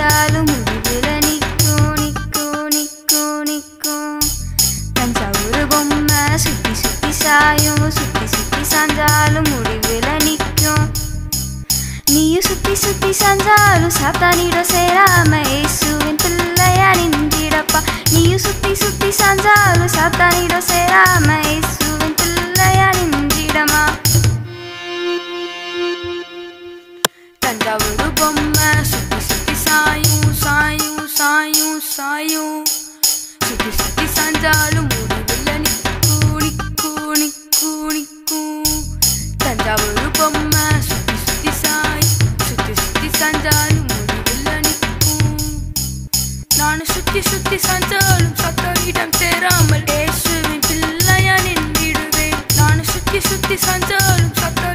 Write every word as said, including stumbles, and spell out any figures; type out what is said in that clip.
சாஞ்சாலும் முடிவுல நிக்கும் நிக்கும் நிக்கும் நிக்கும். தஞ்சாவூர் பொம்மை சுத்தி சுத்தி சாயும் சுத்தி சுத்தி சாஞ்சாலும் முடிவுல நிக்கும். நீயும் சுத்தி சுத்தி சாஞ்சாலும் சாத்தானிடம் சேராம இயேசுவின் பிள்ளையா நின்றிடப்பா. நீயும் சுத்தி சுத்தி சாஞ்சாலும் சாத்தானிடம் சேராம இயேசுவின் பிள்ளையா நின்றிடமா. தஞ்சாவூர் பொம்மை சுத்தி சுத்தி சாயும் சாயும் சாயும் சாயும் சுத்தி சுத்தி சாஞ்சாலும் முடிவுல நிக்கும் நிக்கும் நிக்கும் நிக்கும். தஞ்சாவூர் பொம்மை சுத்தி சுத்தி சாயும் சுத்தி சுத்தி சாஞ்சாலும் முடிவுல நிக்கும். நானும் சுத்தி சுத்தி சாஞ்சாலும் சாத்தானிடம் சேராமல் இயேசுவின் பிள்ளையா நின்றிடுவேன். நானும் சுத்தி சுத்தி சாஞ்சாலும் சாத்தா